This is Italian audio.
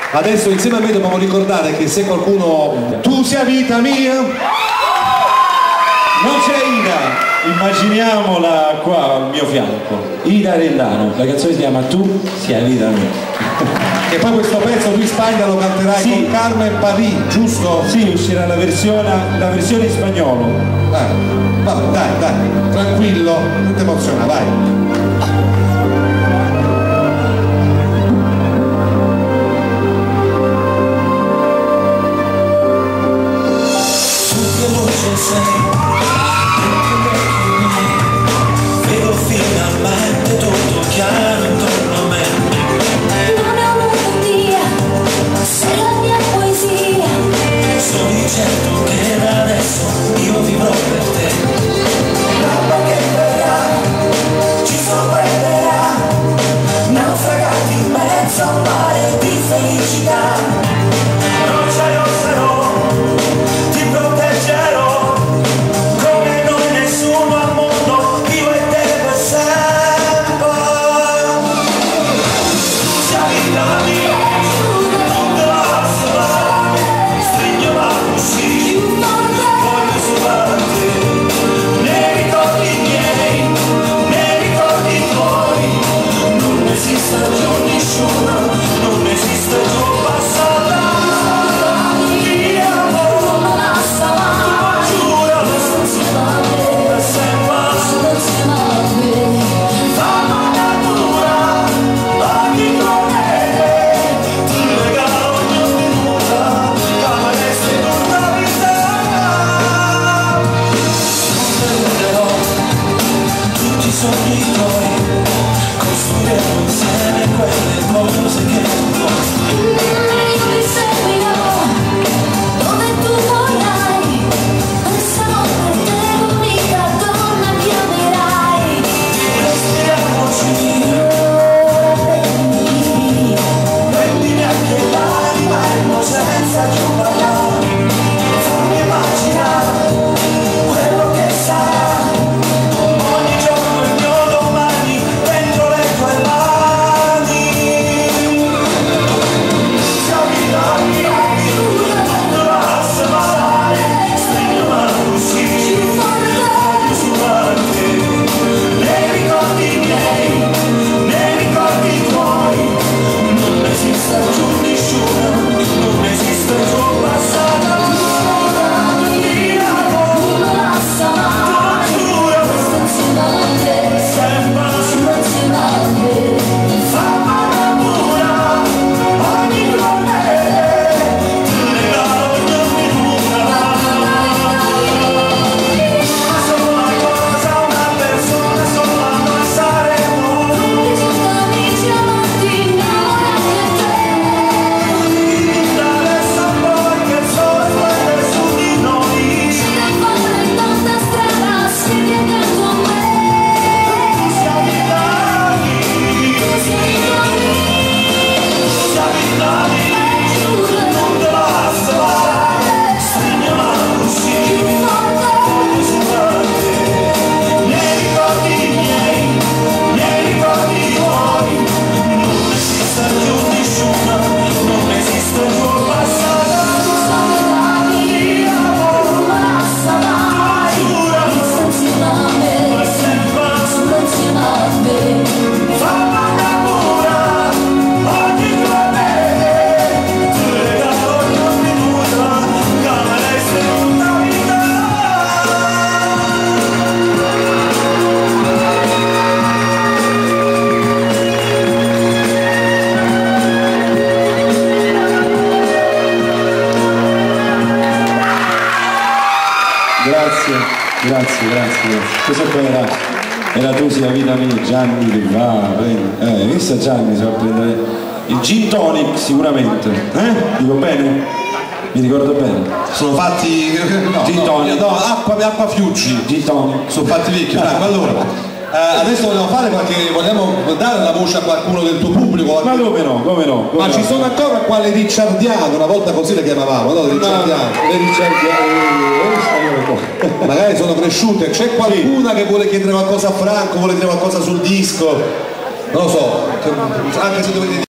Adesso insieme a me dobbiamo ricordare che se qualcuno... Tu sia vita mia, non c'è Ida. Immaginiamola qua al mio fianco, Ida Arellano, la canzone si chiama Tu sia vita mia. E poi questo pezzo tu in Spagna lo canterai con Carmen Paris, giusto? Sì, uscirà la versione in spagnolo. Vabbè, dai, tranquillo, non ti emoziona, vai. Vedo finalmente tutto chiaro intorno a me. Non è una melodia, ma sei la mia poesia. Sono certo che da adesso io vivrò per te. L'acqua che verrà ci sorprenderà, naufragati in mezzo a un mare di felicità. Non ci arroserò, ti proteggerò. Costruiremo insieme quelle cose che tu vuoi. Io ti seguirò dove tu vorrai. Sarò per te l'unica donna che amerai. Respiriamoci, prendimi anche l'anima e non senza più parlare. Fammi immaginare quello che sarà. Grazie. Questo poi era Tu sia vita mia, Gianni che va, visto Gianni si va a prendere il gin tonic sicuramente, dico bene? Mi ricordo bene. Sono fatti... Gin tonic. No, acqua Fiuggi. Gin tonic. Sono fatti vecchi. Allora, adesso vogliamo fare vogliamo dare la voce a qualcuno del tuo pubblico? Ma come no? Ma ci sono ancora quale Ricciardiano, una volta così le chiamavamo, no? Ricciardiano. Le Ricciardiano. Magari sono cresciute, c'è qualcuna che vuole chiedere qualcosa a Franco, vuole dire qualcosa sul disco? Non lo so, anche se dovete dire